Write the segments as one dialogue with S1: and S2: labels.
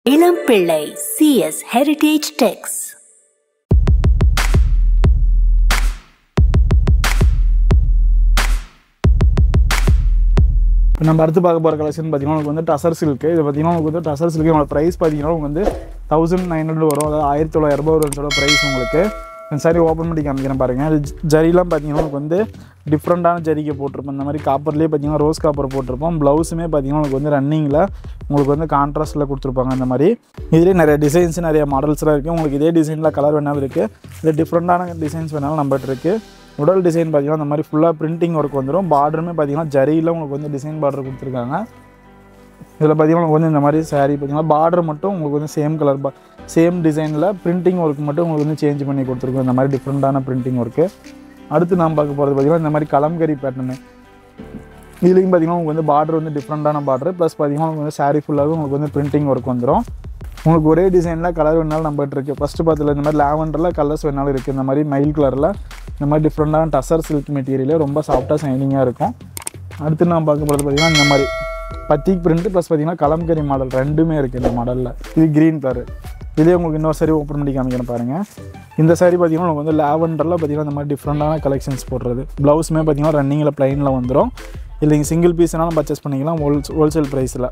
S1: elampillai C.S.Heritage Tex.
S2: நம்ம அடுத்து பார்க்க போகிற கலெக்ஷன் பார்த்தீங்கன்னா உங்களுக்கு வந்து டசர் சில்க். இது பார்த்தீங்கன்னா உங்களுக்கு வந்து டசர் சில்க் உங்களோட ப்ரைஸ் பார்த்தீங்கன்னா உங்களுக்கு வந்து 1900 வரும். அதாவது 1900 வரும்னு ப்ரைஸ் உங்களுக்கு. சாரி ஓப்பன் பண்ணி காமிக்கிறேன் பாருங்கள். அது ஜரிலாம் பார்த்தீங்கன்னா உங்களுக்கு வந்து டிஃப்ரெண்ட்டான ஜரிகை போட்டிருப்போம். இந்த மாதிரி காப்பர்லேயே பார்த்தீங்கன்னா ரோஸ் காப்பர் போட்டிருப்போம். ப்ளவுஸுமே பார்த்தீங்கன்னா உங்களுக்கு வந்து ரன்னிங்கில் உங்களுக்கு வந்து கான்ட்ராஸ்ட்டில் கொடுத்துருப்பாங்க. இந்த மாதிரி இதுலேயே நிறைய டிசைன்ஸ் நிறைய மாடல்ஸ்லாம் இருக்குது. உங்களுக்கு இதே டிசைனில் கலர் வேணாலும் இருக்குது, இல்லை டிஃப்ரெண்ட்டான டிசைன்ஸ் வேணாலும் நம்மகிட்ட இருக்குது. உடல் டிசைன் பார்த்தீங்கன்னா அந்த மாதிரி ஃபுல்லாக பிரிண்டிங் ஒர்க் வந்துடும். பார்டருமே பார்த்தீங்கன்னா ஜரியில் உங்களுக்கு வந்து டிசைன் பார்டர் கொடுத்துருக்காங்க. இதில் பார்த்தீங்கன்னா உங்களுக்கு வந்து இந்த மாதிரி சாரீ பார்த்தீங்கன்னா பார்டர் மட்டும் உங்களுக்கு வந்து சேம் கலர் சேம் டிசைனில் பிரிண்டிங் ஒர்க் மட்டும் உங்களுக்கு வந்து சேஞ்ச் பண்ணி கொடுத்துருக்கோம். இந்த மாதிரி டிஃப்ரெண்ட்டான பிரிண்டிங் ஒர்க்கு. அடுத்து நாம் பார்க்க போகிறது பார்த்தீங்கன்னா இந்த மாதிரி கலம்கரி பேட்டர்னு. இதுலேயும் பார்த்தீங்கன்னா உங்களுக்கு வந்து பார்டர் வந்து டிஃப்ரெண்ட்டான பார்டர் ப்ளஸ் பார்த்தீங்கன்னா உங்களுக்கு வந்து சாரீ ஃபுல்லாகவே உங்களுக்கு வந்து பிரிண்டிங் ஒர்க் வந்துடும். உங்களுக்கு ஒரே டிசைனில் கலர் வேணாலும் நம்மகிட்ட இருக்குது. ஃபஸ்ட்டு பார்த்துல இந்த மாதிரி லாவெண்டரில் கலர்ஸ் வேணாலும் இருக்குது. இந்த மாதிரி மயில் கலரில் இந்த மாதிரி டிஃப்ரெண்ட்டான டசர் சில்க் மெட்டீரியல் ரொம்ப சாஃப்டாக ஷைனிங்காக இருக்கும். அடுத்து நான் பார்க்க போகிறது பார்த்தீங்கன்னா இந்த மாதிரி பத்திக் பிரிண்ட் ப்ளஸ் பார்த்தீங்கன்னா கலம்கரி மாடல் ரெண்டுமே இருக்குது இந்த மாடலில். இது க்ரீன் கலர். இதே உங்களுக்கு இன்னொரு சாரி ஓப்பன் பண்ணி காமிக்கிறேன் பாருங்கள். இந்த சாரி பார்த்தீங்கன்னா உங்களுக்கு வந்து லாவெண்டரில் பார்த்தீங்கன்னா இந்த மாதிரி டிஃப்ரெண்ட்டான கலெக்ஷன்ஸ் போடுறது. ப்ளவுஸுமே பார்த்தீங்கன்னா ரன்னிங்கில் ப்ளைனில் வந்துடும். இல்லை நீங்கள் சிங்கிள் பீஸ்னாலும் பர்ச்சேஸ் பண்ணிக்கலாம் ஹோல்சேல் ப்ரைஸில்.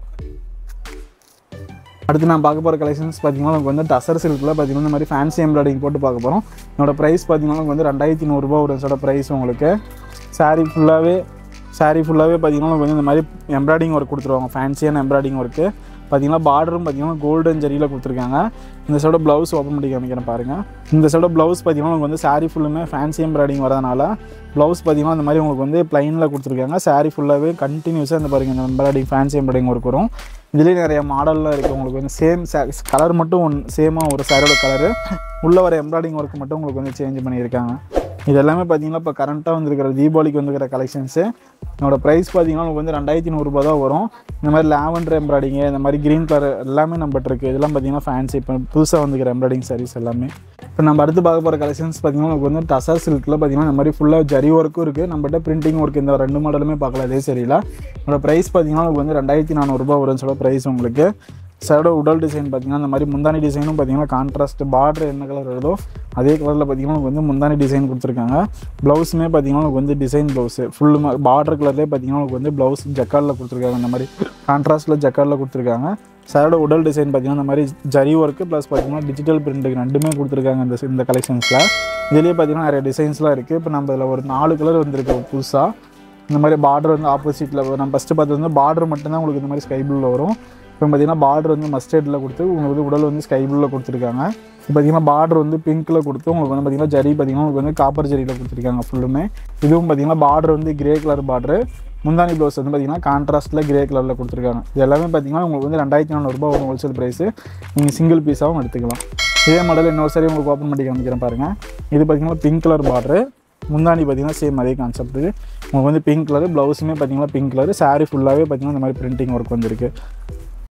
S2: அடுத்து நான் பார்க்க போகிற கலெக்ஷன்ஸ் பார்த்தீங்கன்னா உங்களுக்கு வந்து டசர் சில்கில் பார்த்தீங்கன்னா இந்த மாதிரி ஃபேன்சி எம்ப்ராய்டிங் போட்டு பார்க்க போகிறோம். என்னோடய ப்ரைஸ் பார்த்தீங்கன்னா உங்களுக்கு வந்து 2100 ஒரு சோட ப்ரைஸ் உங்களுக்கு. சாரீ ஃபுல்லாகவே பார்த்தீங்கன்னா உங்களுக்கு வந்து இந்த மாதிரி எம்ப்ராய்டிங் ஒர்க் கொடுத்துருவாங்க. ஃபேன்சியான எம்ப்ராய்டிங் ஒர்க்கு பார்த்தீங்கன்னா பார்டரும் பார்த்தீங்கன்னா கோல்டன் ஜரியில் கொடுத்துருக்காங்க. இந்த சைட ப்ளவுஸ் ஓப்பன் பண்ணி காமிக்கிறேன் பாருங்கள். இந்த சைட ப்ளவுஸ் பார்த்தீங்கன்னா உங்களுக்கு வந்து சாரீ ஃபுல்லுமே ஃபேன்சி எம்ப்ராய்டிங் வரதுனால ப்ளவுஸ் பார்த்தீங்கன்னா இந்த மாதிரி உங்களுக்கு வந்து ப்ளைனில் கொடுத்துருக்காங்க. சாரீ ஃபுல்லாகவே கண்டினியூஸாக இந்த பாருங்கள் இந்த எம்ப்ராய்டிங் ஃபேன்சி எம்ப்ராய்டிங் ஒர்க் வரும். இதுலேயே நிறைய மாடல்லாம் இருக்குது. உங்களுக்கு வந்து சேம் கலர் மட்டும் சேமாக ஒரு சாரியோட கலரு உள்ளே வர எம்ப்ராய்டிங் ஒர்க் மட்டும் உங்களுக்கு வந்து சேஞ்ச் பண்ணியிருக்காங்க. இது எல்லாமே பார்த்தீங்கன்னா இப்போ கரண்ட்டாக வந்துருக்கிற தீபாவளிக்கு வந்துருக்கிற கலெக்ஷன்ஸு. என்னோடய ப்ரைஸ் பார்த்தீங்கன்னா உங்களுக்கு வந்து 2100 தான் வரும். இந்த மாதிரி லாவெண்டர் எம்ப்ராய்டிங்கு இந்த மாதிரி க்ரீன் கலர் எல்லாமே நம்மகிட்ட இருக்குது. இதெல்லாம் பார்த்தீங்கன்னா ஃபேன்சி இப்போ புதுசாக வந்துக்கிற எம்ப்ராய்டிங் சாரீஸ் எல்லாமே. இப்போ நம்ம அடுத்து பார்க்க போகிற கலெக்ஷன்ஸ் பார்த்தீங்கன்னா உங்களுக்கு வந்து டசர் சில்கில் பார்த்தீங்கன்னா இந்த மாதிரி ஃபுல்லாக ஜரி ஒர்க்கும் இருக்குது. நம்மகிட்ட பிரிண்டிங் ஒர்க் இந்த 2 மாடலுமே பார்க்கலாம் அதே சரியில்லை. என்னோடய ப்ரைஸ் பார்த்தீங்கன்னா உங்களுக்கு வந்து 2400 வரும்னு சொல்ல ப்ரைஸ் உங்களுக்கு. சைடோட உடல் டிசைன் பார்த்தீங்கன்னா இந்த மாதிரி முந்தானி டிசைனும் பார்த்தீங்கன்னா கான்ட்ராஸ்ட் பார்டர் என்ன கலர் வருதோ அதே கலரில் பார்த்தீங்கன்னா உங்களுக்கு வந்து முந்தானி டிசைன் கொடுத்துருக்காங்க. ப்ளவுஸுமே பார்த்தீங்கன்னா உங்களுக்கு வந்து டிசைன் ப்ளவுஸு ஃபுல்லு பார்டர் கலர்லேயே பார்த்தீங்கன்னா உங்களுக்கு வந்து ப்ளவுஸ் ஜக்கார்டில் கொடுத்துருக்காங்க. இந்த மாதிரி கான்ட்ராஸ்ட்டில் ஜக்கார்டில் கொடுத்துருக்காங்க. சைடோட உடல் டிசைன் பார்த்தீங்கன்னா இந்த மாதிரி ஜரி ஒர்க்கு ப்ளஸ் பார்த்தீங்கன்னா டிஜிட்டல் பிரிண்ட்டுக்கு ரெண்டுமே கொடுத்துருக்காங்க இந்த கலெக்ஷன்ஸில். இதுலேயே பார்த்தீங்கன்னா நிறைய டிசைன்ஸ்லாம் இருக்குது. இப்போ நம்ம இதில் ஒரு 4 கலர் வந்துருக்கு புதுசாக. இந்த மாதிரி பார்டர் வந்து ஆப்போசிட்டில் நம்ம ஃபஸ்ட்டு பார்த்தது வந்து பார்டர் மட்டும்தான் உங்களுக்கு இந்த மாதிரி ஸ்கை ப்ளூவில் வரும். இப்போ பார்த்தீங்கன்னா பார்டர் வந்து மஸ்டர்டில் கொடுத்து உங்களுக்கு வந்து உடல் வந்து ஸ்கை ப்ளூவில் கொடுத்துருக்காங்க. இப்போ பார்த்தீங்கன்னா பார்டர் வந்து பிங்க்கில் கொடுத்து உங்களுக்கு வந்து பார்த்தீங்கன்னா ஜரி பார்த்தீங்கன்னா உங்களுக்கு வந்து காப்பர் ஜரியில் கொடுத்துருக்காங்க ஃபுல்லுமே. இதுவும் பார்த்தீங்கன்னா பார்டர் வந்து கிரே கலர் பார்டரு. முந்தானி ப்ளவுஸ் வந்து பார்த்தீங்கன்னா கான்ட்ராஸ்ட்டில் கிரே கலரில் கொடுத்துருக்காங்க. இது எல்லாமே பார்த்தீங்கன்னா உங்களுக்கு வந்து 2400 ஒரு ஹோல்சேல் ப்ரைஸு. நீங்கள் சிங்கிள் பீஸாகவும் எடுத்துக்கலாம். இதே மாடல் இன்னொரு சாரி உங்களுக்கு ஓப்பன் பண்ணி காமிக்கிறேன் பாருங்கள். இது பார்த்தீங்கன்னா பிங்க் கலர் பார்டரு. முந்தானி பார்த்தீங்கன்னா சேம் அதே கான்செப்ட். உங்களுக்கு வந்து பிங்க் கலர் ப்ளவுஸுமே பார்த்தீங்கன்னா பிங்க் கலர். சாரீ ஃபுல்லாகவே பார்த்தீங்கன்னா இந்த மாதிரி பிரிண்டிங் ஒர்க் வந்துருக்கு.